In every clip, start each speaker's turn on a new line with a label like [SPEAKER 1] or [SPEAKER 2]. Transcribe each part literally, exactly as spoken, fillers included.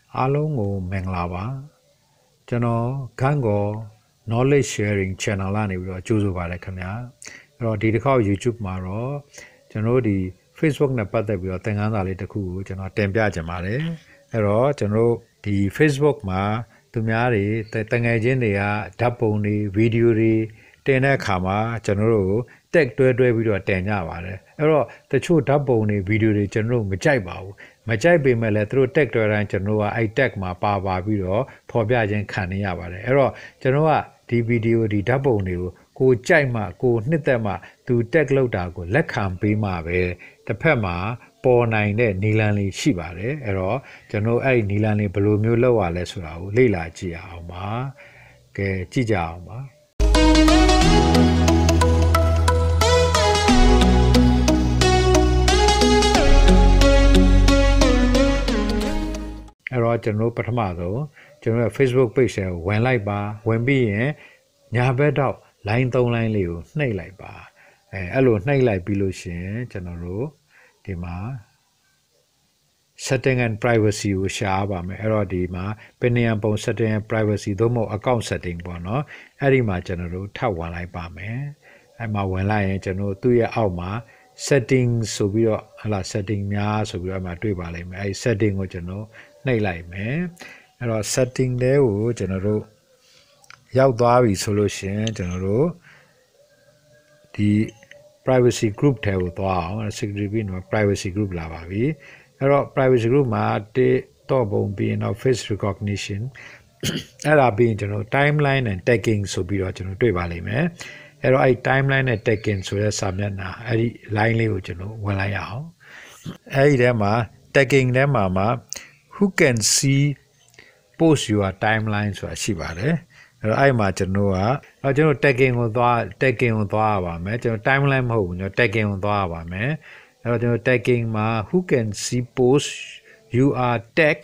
[SPEAKER 1] အားလုံးကိုမင်္ဂလာပါကျွန်တော်ခန်းကော knowledge sharing channel လာနေပြီးတော့ကြိုးဆိုပါရခင်ဗျာအဲ့တော့ဒီတစ်ခေါက် YouTube မှာတော့ကျွန်တော်ဒီ Facebook နဲ့ပတ်သက်ပြီးတော့သင်ခန်းစာလေးတစ်ခုကိုကျွန်တော်တင်ပြချင်ပါတယ်အဲ့တော့ကျွန်တော်ဒီ Facebook မှာသူများတွေတငယ်ချင်းတွေကဓာတ်ပုံတွေဗီဒီယိုတွေတင်တဲ့အခါမှာကျွန်တော်တို့ tag တွဲတွဲပြီးတော့တင်ကြပါတယ်အဲ့တော့တချို့ဓာတ်ပုံတွေဗီဒီယိုတွေကျွန်တော်တို့မကြိုက်ပါဘူးမကြိုက်ပေမဲ့လည်းသူတို့ tag တွဲတိုင်းကျွန်တော်တို့ကအဲ့ tag မှာပါပါပြီးတော့ဖော်ပြခြင်းခံနေရပါတယ်အဲ့တော့ကျွန်တော်ကဒီဗီဒီယိုဒီဓာတ်ပုံတွေကိုကိုကြိုက်မှကိုနှစ်သက်မှသူ tag လောက်တာကိုလက်ခံပေးမှပဲတစ်ဖက်မှာပေါ်နိုင်တဲ့နီလန်လေးရှိပါတယ်အဲ့တော့ကျွန်တော်အဲ့ဒီနီလန်လေးဘယ်လိုမျိုးလောက်ရလဲဆိုတာကိုလေ့လာကြည့်အောင်ပါကဲကြည့်ကြအောင်ပါအဲ့တော့ကျွန်တော်ပထမဆုံးကျွန်တော်ရဲ့ Facebook page ကိုဝင်လိုက်ပါဝင်ပြီးရင်ညာဘက်တော့ line သုံး line လေးကိုနှိပ်လိုက်ပါအဲအဲ့လိုနှိပ်လိုက်ပြီးလို့ရှင်ကျွန်တော်တို့ဒီမှာ setting and privacy ကိုရှားပါမယ်အဲ့တော့ဒီမှာ Pinion ပုံ setting and privacy သို့မဟုတ် account setting ပေါ့နော်အဲ့ဒီမှာကျွန်တော်တို့ထပ်ဝင်လိုက်ပါမယ်အဲ့မှာဝင်လိုက်ရင်ကျွန်တော်သူ့ရဲ့အောက်မှာ setting ဆိုပြီးတော့ဟလာ setting များဆိုပြီးတော့မှတွေ့ပါလိမ့်မယ်အဲ့ setting ကိုကျွန်တော်နှိပ်လိုက်မယ်အဲ့တော့ setting တွေကိုကျွန်တော်တို့ရောက်သွားပြီဆိုလို့ရှင်ကျွန်တော်တို့ဒီ privacy group ထဲကိုသွားအောင် security ပြီးတော့ privacy group လာပါပြီအဲ့တော့ privacy group မှာတော့ပုံပြီးတော့ face recognition အဲ့ဒါပြီးရင်ကျွန်တော် timeline and tagging ဆိုပြီးတော့ကျွန်တော်တွေ့ပါလိမ့်မယ်အဲ့တော့အဲ့ timeline နဲ့ tagging ဆိုတဲ့စာမျက်နှာအဲ့ဒီ line လေးကိုကျွန်တော်ဝင်လိုက်ရအောင်အဲ့ဒီထဲမှာ tagging ထဲမှာမှာ who can see post your timeline ဆိုတာရှိပါတယ်အဲ့တော့အဲ့မှာကျွန်တော်ကအဲ့ကျွန်တော် tagging ကိုသွား tagging ကိုသွားရပါမယ်ကျွန်တော် timeline မဟုတ်ဘူးကျွန်တော် tagging ကိုသွားရပါမယ်အဲ့တော့ကျွန်တော် tagging မှာ who can see post you are tag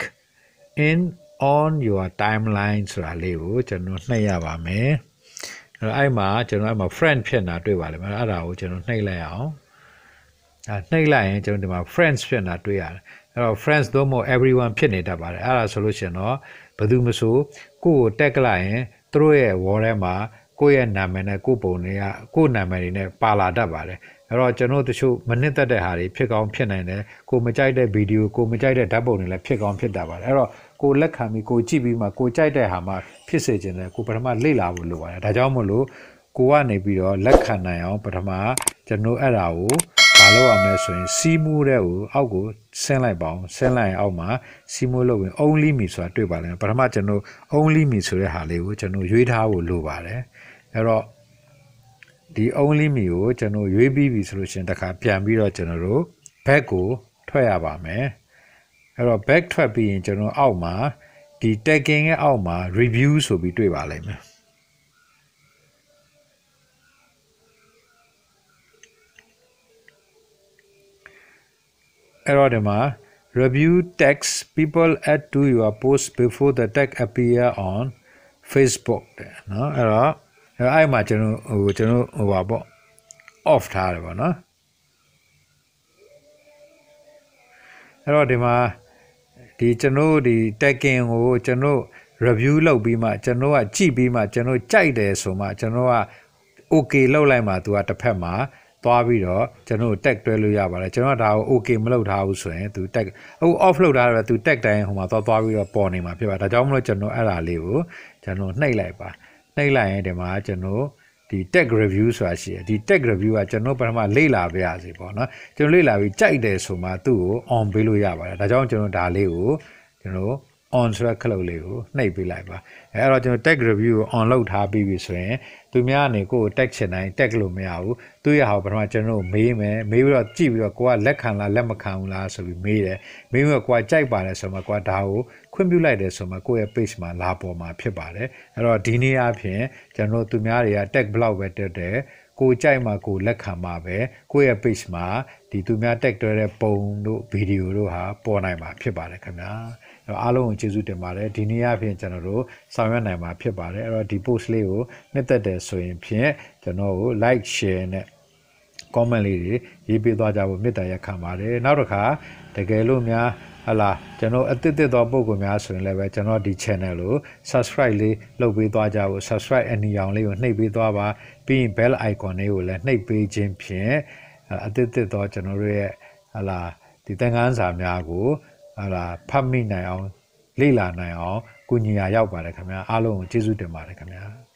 [SPEAKER 1] in on your timeline ဆိုတာလေးကိုကျွန်တော်နှိပ်ရပါမယ်အဲ့တော့အဲ့မှာကျွန်တော်အဲ့မှာ friend ဖြစ်နေတာတွေ့ပါလိမ့်မယ်အဲ့ဒါကိုကျွန်တော်နှိပ်လိုက်အောင်အဲ့နှိပ်လိုက်ရင်ကျွန်တော်ဒီမှာ friends ဖြစ်နေတာတွေ့ရတယ်အဲ့တော့ friends တို့မို့ everyone ဖြစ်နေတတ်ပါတယ်အဲ့ဒါဆိုလို့ရှိရင်တော့ဘယ်သူမဆိုကိုယ့်ကို tag လိုက်ရင်သူတို့ရဲ့ wall ထဲမှာကိုယ့်ရဲ့နာမည်နဲ့ကိုယ့်ပုံတွေကကိုယ့်နာမည်တွေနဲ့ပါလာတတ်ပါတယ်အဲ့တော့ကျွန်တော်တို့တချို့မနစ်သက်တဲ့ဟာတွေဖြစ်ကောင်းဖြစ်နိုင်တယ်ကိုမကြိုက်တဲ့ဗီဒီယိုကိုမကြိုက်တဲ့ဓာတ်ပုံတွေလည်းဖြစ်ကောင်းဖြစ်တတ်ပါတယ်အဲ့တော့ကိုလက်ခံပြီးကိုကြည့်ပြီးမှကိုကြိုက်တဲ့ဟာမှဖြစ်စေခြင်းနဲ့ကိုပထမလေ့လာဖို့လိုပါတယ်ဒါကြောင့်မို့လို့ကိုကနေပြီးတော့လက်ခံနိုင်အောင်ပထမကျွန်တော်အဲ့ဒါကိုဘာလို့အောင်လဲဆိုရင်စီးမှုတဲ့ကိုအောက်ကိုဆင်းလိုက်ပါအောင်ဆင်းလိုက်ရင်အောက်မှာစီးမှုလုပ်ရင် only me ဆိုတာတွေ့ပါလိမ့်မယ်ပထမကျွန်တော် only me ဆိုတဲ့ဟာလေးကိုကျွန်တော်ရွေးထားဖို့လိုပါတယ်အဲ့တော့ဒီ only me ကိုကျွန်တော်ရွေးပြီးပြီဆိုလို့ရှင်တခါပြန်ပြီးတော့ကျွန်တော်တို့ back ကိုထွက်ရပါမယ်အဲ့တော့ back ထွက်ပြီးရင်ကျွန်တော်အောက်မှာဒီ tagging ရဲ့အောက်မှာ review ဆိုပြီးတွေ့ပါလိမ့်မယ်အဲ့တော့ဒီမှာ review tags people add to your post before the tag appear on Facebook เนาะအဲ့တော့အဲ့မှာကျွန်တော်ဟိုကျွန်တော်ဟိုပါပေါ့ off ထားတယ်ပေါ့နော်အဲ့တော့ဒီမှာဒီကျွန်တော်ဒီ tagging ကိုကျွန်တော် review လုပ်ပြီးမှကျွန်တော်ကကြည့်ပြီးမှကျွန်တော်ကြိုက်တယ်ဆိုမှကျွန်တော်က okay လုပ်လိုက်မှသူကတစ်ဖက်မှာသွားပြီးတော့ကျွန်တော် tag တွဲလို့ရပါတယ်ကျွန်တော်ကဒါကို okay မလုပ်ထားဘူးဆိုရင်သူ tag ဟို off လုပ်ထားတယ်သူ tag တိုင်းဟိုမှာသွားသွားပြီးတော့ပေါ်နေမှာဖြစ်ပါဒါကြောင့်မလို့ကျွန်တော်အဲ့ဒါလေးကိုကျွန်တော်နှိပ်လိုက်ပါနှိပ်လိုက်ရင်ဒီမှာကျွန်တော်ဒီ tag review ဆိုတာရှိတယ်ဒီ tag review ကကျွန်တော်ပထမလေ့လာပေးရစီပေါ့နော်ကျွန်တော်လေ့လာပြီးကြိုက်တယ်ဆိုမှသူ့ကို on ပေးလို့ရပါတယ်ဒါကြောင့်ကျွန်တော်ဒါလေးကိုကျွန်တော် on ဆိုတဲ့ခလုတ်လေးကိုနှိပ်ပေးလိုက်ပါအဲအဲ့တော့ကျွန်တော် tag review ကို on လုပ်ထားပြီးပြီဆိုရင်သူများအနေကို tag ချင်တိုင်း tag လို့မရဘူးသူ့ရဲ့ဟာပထမကျွန်တော်မေးမယ်မေးပြီးတော့ကြည့်ပြီးတော့ကိုကလက်ခံလားလက်မခံဘူးလားဆိုပြီးမေးတယ်မေးပြီးတော့ကိုကကြိုက်ပါတယ်ဆိုမှကိုကဒါကိုခွင့်ပြုလိုက်တယ်ဆိုမှကိုယ့်ရဲ့ page မှာလာပေါ်မှာဖြစ်ပါတယ်အဲ့တော့ဒီနေ့အဖြစ်ကျွန်တော်သူများတွေက tag block ပဲတက်တယ်ကိုကြိုက်မှကိုလက်ခံမှာပဲကိုယ့်ရဲ့ page မှာဒီသူများ tag တွဲတဲ့ပုံတို့ဗီဒီယိုတို့ဟာပေါ်နိုင်မှာဖြစ်ပါတယ်ခင်ဗျာအဲ့တော့အားလုံးကိုကျေးဇူးတင်ပါတယ်ဒီနေ့အဖြစ်ကျွန်တော်တို့ဆောင်ရွက်နိုင်မှာဖြစ်ပါတယ်အဲ့တော့ဒီ post လေးကိုနှစ်သက်တယ်ဆိုရင်ဖြင့်ကျွန်တော်ကို like share နဲ့ comment လေးတွေရေးပေးသွားကြဖို့မေတ္တာရက်ခံပါတယ်နောက်တစ်ခါတကယ်လို့များဟလာကျွန်တော်အသစ်သစ်သောပုံကွန်များဆိုရင်လည်းပဲကျွန်တော်ဒီ channel ကို subscribe လေးလုပ်ပေးသွားကြဖို့ subscribe အနီရောင်လေးကိုနှိပ်ပေးသွားပါပြီးရင် bell icon လေးကိုလည်းနှိပ်ပေးခြင်းဖြင့်အသစ်သစ်သောကျွန်တော်တို့ရဲ့ဟလာဒီသင်ခန်းစာများကိုဟလာဖတ်မိနိုင်အောင်လေ့လာနိုင်အောင်ကူညီရာရောက်ပါတယ်ခင်ဗျာအားလုံးကိုကျေးဇူးတင်ပါတယ်ခင်ဗျာ